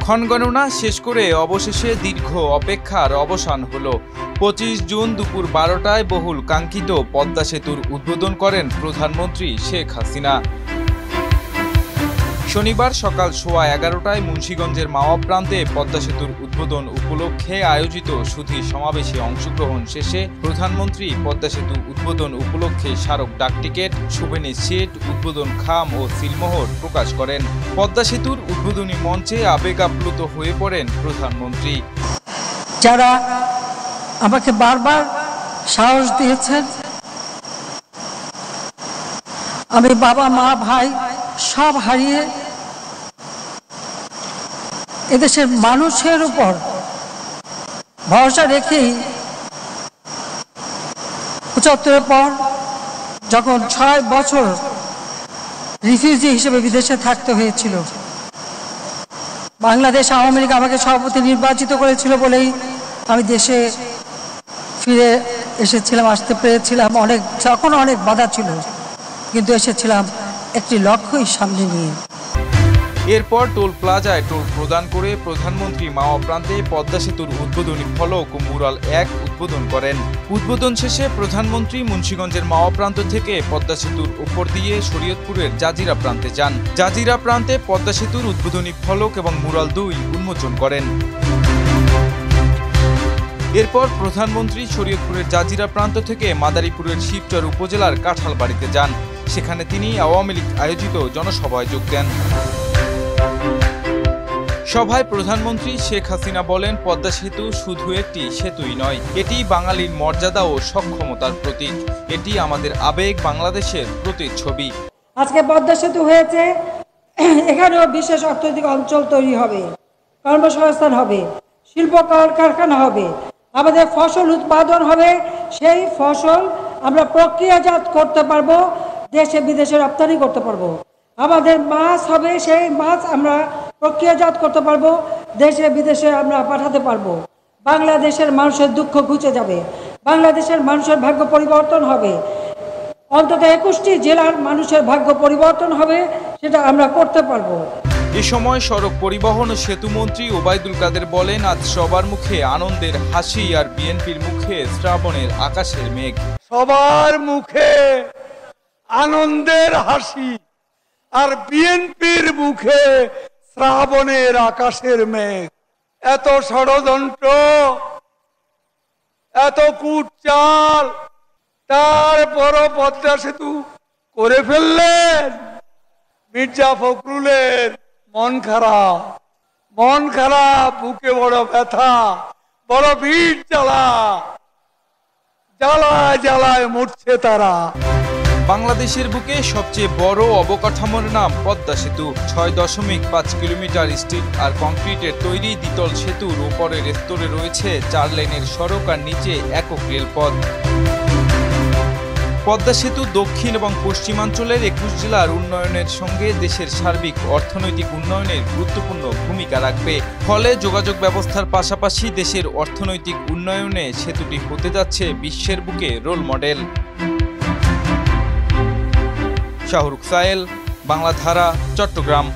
ক্ষণগণনা শেষ করে অবশেষে দীর্ঘ অপেক্ষার অবসান হলো। 25 জুন দুপুর 12টায় বহুল কাঙ্ক্ষিত পদ্মা সেতুর উদ্বোধন করেন প্রধানমন্ত্রী শেখ হাসিনা। শনিবার সকাল 11:15টায় মুন্সিগঞ্জের মাওয়া প্রান্তে পদ্মা সেতুর উদ্বোধন উপলক্ষে আয়োজিত সুধী সমাবেশে অংশগ্রহণ শেষে প্রধানমন্ত্রী পদ্মা সেতু উদ্বোধন উপলক্ষে স্মারক ডাকটিকিট, সুভেনি সিট, উদ্বোধন খাম ও সিলমোহর প্রকাশ করেন। পদ্মা সেতুর উদ্বোধনী মঞ্চে আবেগ আপ্লুত হয়ে পড়েন প্রধানমন্ত্রী। যারা আমাকে বারবার সাহস দিয়েছেন, আমি বাবা মা ভাই সব হারিয়ে এদেশের মানুষের উপর ভরসা রেখেই ৭৫ পর যখন ৬ বছর রিফিউজি হিসেবে বিদেশে থাকতে হয়েছিল, বাংলাদেশ আওয়ামী লীগ আমাকে সভাপতি নির্বাচিত করেছিল বলেই আমি দেশে ফিরে এসেছিলাম, আসতে পেরেছিলাম। তখন অনেক বাধা ছিল, কিন্তু এসেছিলাম একটি লক্ষ্যই সামনে নিয়ে। এরপর টোল প্লাজায় টোল প্রদান করে প্রধানমন্ত্রী মাওয়া প্রান্তে পদ্মা সেতুর উদ্বোধনী ফলক ও মুরাল ১ উদ্বোধন করেন। উদ্বোধন শেষে প্রধানমন্ত্রী মুন্সিগঞ্জের মাওয়া প্রান্ত থেকে পদ্মা সেতুর উপর দিয়ে শরীয়তপুরের জাজিরা প্রান্তে যান। জাজিরা প্রান্তে পদ্মা সেতুর উদ্বোধনী ফলক এবং মুরাল ২ উন্মোচন করেন। এরপর প্রধানমন্ত্রী শরীয়তপুরের জাজিরা প্রান্ত থেকে মাদারীপুরের শিবচর উপজেলার কাঁঠালবাড়িতে যান। সেখানে তিনি আওয়ামী লীগ আয়োজিত জনসভায় যোগ দেন। সভায় প্রধানমন্ত্রী শেখ হাসিনা বলেন, পদ্মা সেতু শুধু একটি সেতুই নয়, এটি বাঙালির মর্যাদা ও সক্ষমতার প্রতীক। এটি আমাদের আবেগ, বাংলাদেশের প্রতিচ্ছবি। আজকে পদ্মা সেতু হয়েছে, এখানেও বিশেষ অর্থনৈতিক অঞ্চল তৈরি হবে, কর্মসংস্থান হবে, শিল্প কারখানা হবে, আমাদের ফসল উৎপাদন হবে। সেই ফসল আমরা প্রক্রিয়াজাত করতে পারবো, দেশে বিদেশে রপ্তানি করতে পারবো। আমাদের মাছ হবে, সেই মাছ আমরা প্রক্রিয়াজাত করতে পারবো, দেশে বিদেশে আমরা পাঠাতে পারবো। বাংলাদেশের মানুষের দুঃখ ঘুচে যাবে, বাংলাদেশের মানুষের ভাগ্য পরিবর্তন হবে। অন্তত 21টি জেলার মানুষের ভাগ্য পরিবর্তন হবে, সেটা আমরা করতে পারবো। এ সময় সড়ক পরিবহন ও সেতু মন্ত্রী ওবায়দুল কাদের বলেন, আজ সবার মুখে আনন্দের হাসি আর বিএনপির মুখে শ্রাবণের আকাশের মেঘ। সবার মুখে আনন্দের হাসি আর বিএনপির মুখে শ্রাবণের আকাশের মেঘ। এত ষড়যন্ত্র, এত কুটচাল, তারপরও পদ্মা সেতু করে ফেললেন। মির্জা ফখরুলের মন খারাপ, বুকে বড় ব্যথা, বড় ভিড় জ্বালায় মরছে তারা। বাংলাদেশের বুকে সবচেয়ে বড় অবকাঠামোর নাম পদ্মা সেতু। ৬.৫ কিলোমিটার স্টিল আর কংক্রিটের তৈরি দ্বিতল সেতুর উপরের স্তরে রয়েছে ৪ লেনের সড়ক আর নিচে একক রেলপথ। পদ্মা সেতু দক্ষিণ এবং পশ্চিমাঞ্চলের ২১ জেলার উন্নয়নের সঙ্গে দেশের সার্বিক অর্থনৈতিক উন্নয়নের গুরুত্বপূর্ণ ভূমিকা রাখবে। ফলে যোগাযোগ ব্যবস্থার পাশাপাশি দেশের অর্থনৈতিক উন্নয়নে সেতুটি হতে যাচ্ছে বিশ্বের বুকে রোল মডেল। শাহরুখ সায়েল, বাংলাধারা, চট্টগ্রাম।